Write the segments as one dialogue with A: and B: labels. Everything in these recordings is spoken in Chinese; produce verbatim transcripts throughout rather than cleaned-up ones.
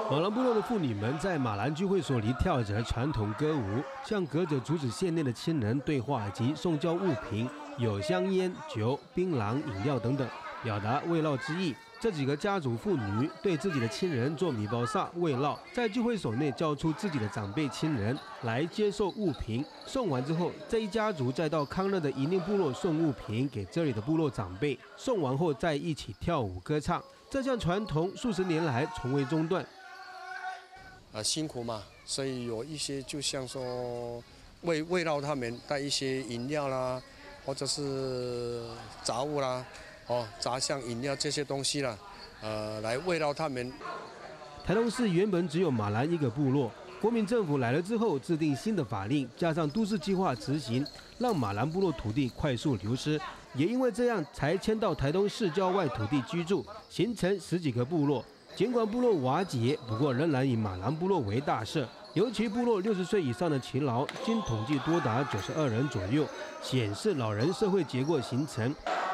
A: 马兰部落的妇女们在马兰聚会所里跳着传统歌舞，向隔着竹子线内的亲人对话及送交物品，有香烟、酒、槟榔、饮料等等，表达慰劳之意。这几个家族妇女对自己的亲人做米包萨慰劳，在聚会所内叫出自己的长辈亲人来接受物品。送完之后，这一家族再到康乐的银令部落送物品给这里的部落长辈，送完后再一起跳舞歌唱。这项传统数十年来从未中断。
B: 呃，辛苦嘛，所以有一些就像说慰慰劳他们带一些饮料啦，或者是杂物啦。 哦，杂项饮料这些东西啦，呃，来慰劳他们。
A: 台东市原本只有马兰一个部落，国民政府来了之后，制定新的法令，加上都市计划执行，让马兰部落土地快速流失。也因为这样，才迁到台东市郊外土地居住，形成十几个部落。尽管部落瓦解，不过仍然以马兰部落为大社。尤其部落六十岁以上的勤劳，经统计多达九十二人左右，显示老人社会结构形成。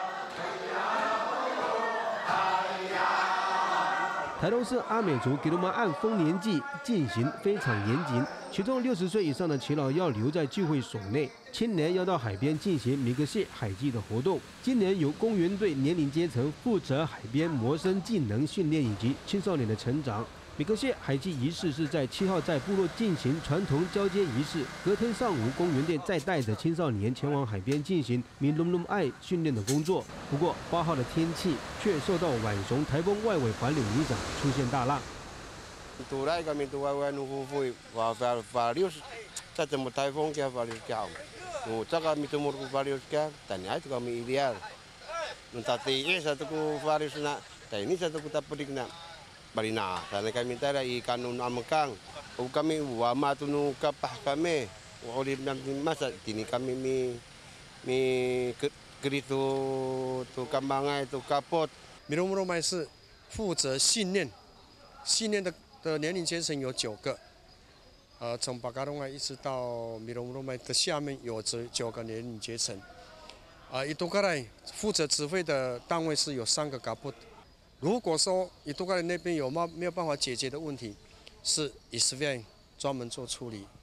A: 台东市阿美族给他们按丰年祭进行非常严谨，其中六十岁以上的耆老要留在聚会所内，青年要到海边进行米格谢海祭的活动。今年由公园队年龄阶层负责海边谋生技能训练以及青少年的成长。米格谢海祭仪式是在七号在部落进行传统交接仪式，隔天上午公园队再带着青少年前往海边进行米隆隆爱训练的工作。不过八号的天气却受到晚熊台风外围环流影响，出现大浪。
C: Tulai kami tu awan nufufui wa varios sa temu taifong kia varios kia. Nu ta kami tu murku varios kia tani ai tu kami ideal. Nu tati e satu ku varios na tani satu ku tapudik na. Balina, sana kami tara i kanun amkang. U kami wa matu nu kapah kami. Wa oleh masa tini kami mi mi keritu tu kambangai tu kapot.
B: 米隆罗麦是负责训练，训练的的年龄阶层有九个，呃，从巴嘎隆爱一直到米隆罗麦的下面有这九个年龄阶层。啊、呃，伊杜卡莱负责指挥的单位是有三个嘎布。 如果说伊杜卡莱那边有没没有办法解决的问题，是以斯维专门做处理。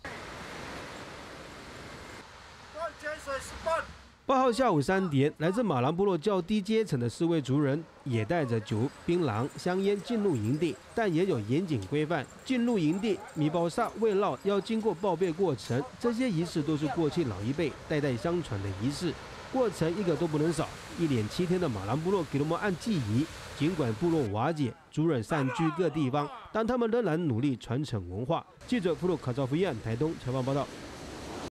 A: 八号下午三点，来自马兰部落较低阶层的四位族人也带着酒、槟榔、香烟进入营地，但也有严谨规范。进入营地，米包萨慰劳要经过报备过程，这些仪式都是过去老一辈代代相传的仪式，过程一个都不能少。一连七天的马兰部落给他们按记忆。 尽管部落瓦解，族人散居各地方，但他们仍然努力传承文化。记者普鲁卡扎菲亚台东采访报道。